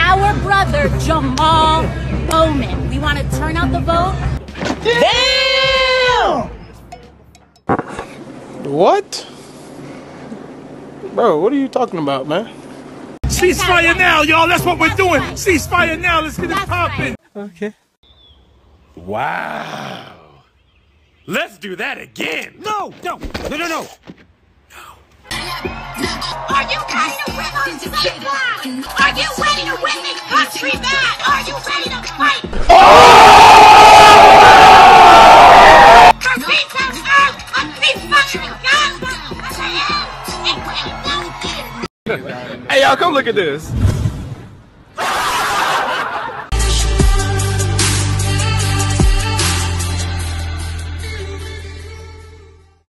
our brother, Jamal Bowman. We want to turn out the vote. Damn! What? Bro, what are you talking about, man? Ceasefire now, y'all. That's what we're doing. Ceasefire now. Let's get it popping. Okay. Wow. Let's do that again. No. Are you ready to witness civil war? Are you ready to witness country bad? Are you ready to fight? For peace on earth, a peace on Gaza. Hey, y'all, come look at this.